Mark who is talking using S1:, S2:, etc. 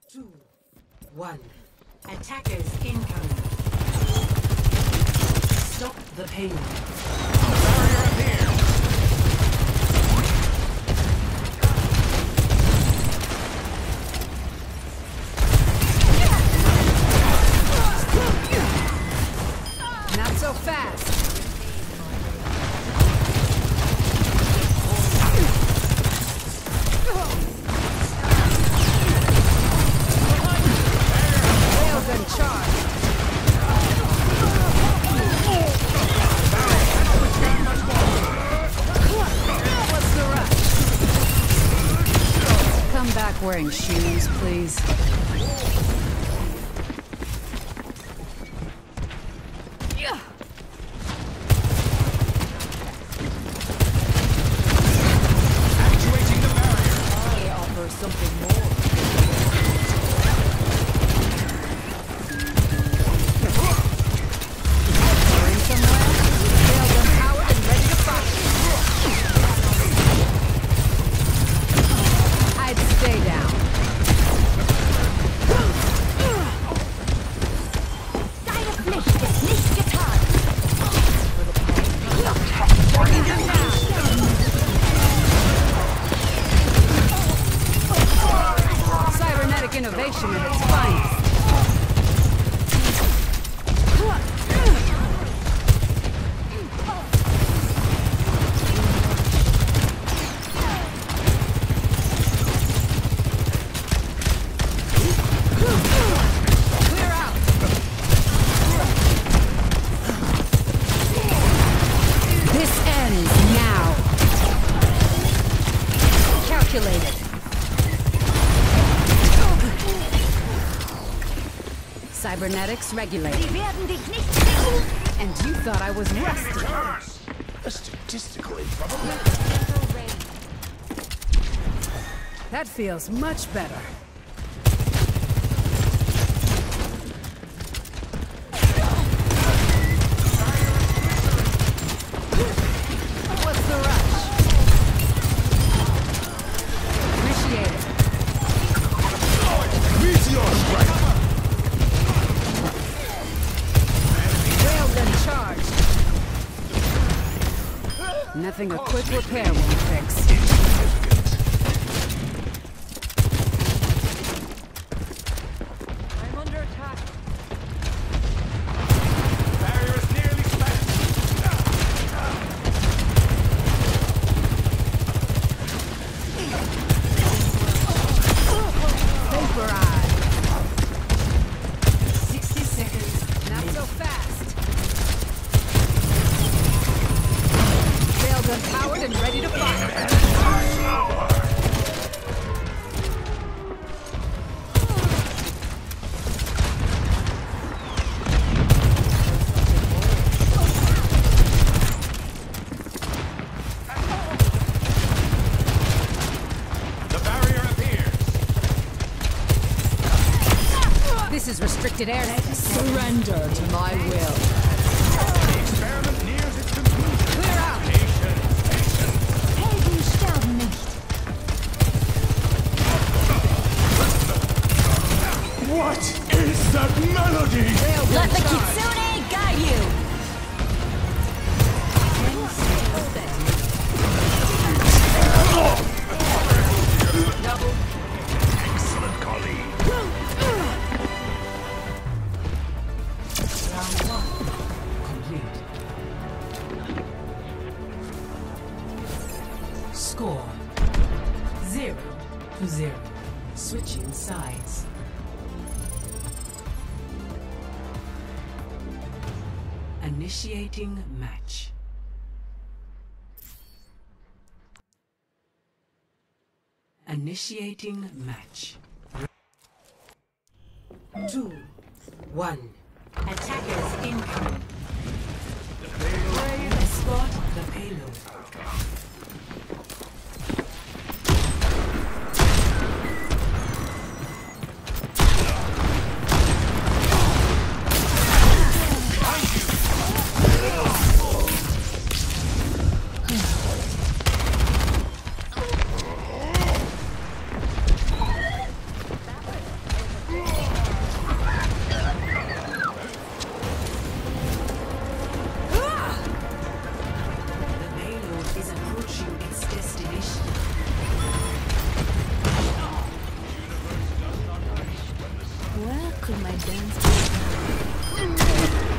S1: 2, 1. Attackers incoming. Stop the payload.
S2: Barrier up here.
S3: Not so fast. Railgun charge. What's the rush? Come back wearing shoes, please.
S2: Actuating the barrier.
S3: I offer something more. Going somewhere? Railgun powered and ready to fire. I'd stay down.
S4: Deine Pflicht ist nicht getan.
S3: Bring them down. Cybernetic innovation at its finest. Clear out. This ends now. Calculated. Cybernetics regulated.
S4: Sie werden dich nicht finden.
S3: And you thought I was rusty.
S2: Statistically, probably.
S3: That feels much better. What's the rush? Initiated.
S2: Meteor strike.
S3: Railgun charged. Nothing a quick repair won't fix. I'm under attack.
S2: Barrier is nearly smashed.
S3: Vaporize.
S1: 60 seconds.
S3: Not so fast. Railgun powered and ready to fire.
S2: The barrier appears.
S3: This is restricted air. Surrender to my will.
S2: The experiment nears its conclusion.
S3: Clear out.
S2: Patient, patient.
S4: Helden sterben nicht.
S2: What is that melody?
S3: Railgun
S4: Let the
S3: charged.
S4: Kitsune guide you.
S2: Excellent, colleague.
S1: Round 1. Complete. Score 0-0. Switching sides. Initiating match. Initiating match. 2, 1. Attackers incoming. Escort the payload.
S4: buckle my dance.